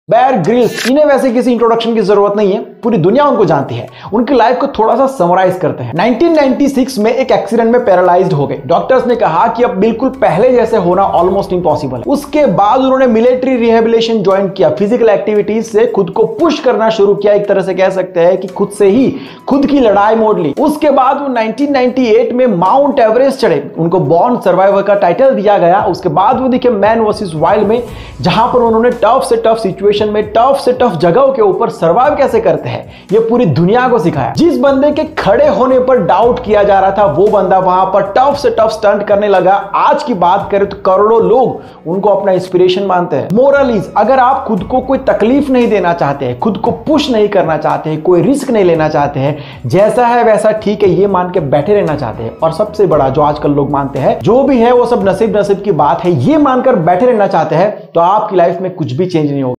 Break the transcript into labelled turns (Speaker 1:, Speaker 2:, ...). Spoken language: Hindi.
Speaker 1: बेयर ग्रिल्स, इन्हें वैसे किसी इंट्रोडक्शन की जरूरत नहीं है, पूरी दुनिया उनको जानती है। उनकी लाइफ को थोड़ा सा समराइज करते हैं। 1996 में एक एक्सीडेंट में पैरालाइज्ड हो गए। डॉक्टर्स ने कहा कि अब बिल्कुल पहले जैसे होना ऑलमोस्ट इंपॉसिबल है। उसके बाद उन्होंने मिलिट्री रिहेबिलिटेशन ज्वाइन किया, फिजिकल एक्टिविटीज से खुद को पुश करना शुरू किया, एक तरह से कह सकते हैं कि खुद से ही खुद की लड़ाई मोड़ ली। उसके बाद वो 1998 में माउंट एवरेस्ट चढ़े, उनको बॉर्न सर्वाइवर का टाइटल दिया गया। उसके बाद वो दिखे मैन वर्सेस वाइल्ड में, जहां पर उन्होंने टफ से टफ सिचुएशन में टफ से टफ जगहों के ऊपर सर्वाइव कैसे करते हैं ये पूरी दुनिया को सिखाया। जिस बंदे के खड़े होने पर डाउट किया जा रहा था, वो बंदा वहां पर टफ से टफ स्टंट करने लगा। आज की बात करें तो करोड़ों लोग उनको अपना इंस्पिरेशन मानते हैं। मोरल इज, अगर आप खुद को कोई तकलीफ नहीं देना चाहते हैं, खुद को पुश नहीं करना चाहते हैं, कोई रिस्क नहीं लेना चाहते हैं, जैसा है वैसा ठीक है ये मान के बैठे रहना चाहते हैं, और सबसे बड़ा जो आजकल लोग मानते हैं जो भी है वो सब नसीब नसीब की बात है, ये मानकर बैठे रहना चाहते हैं, तो आपकी लाइफ में कुछ भी चेंज नहीं होगा।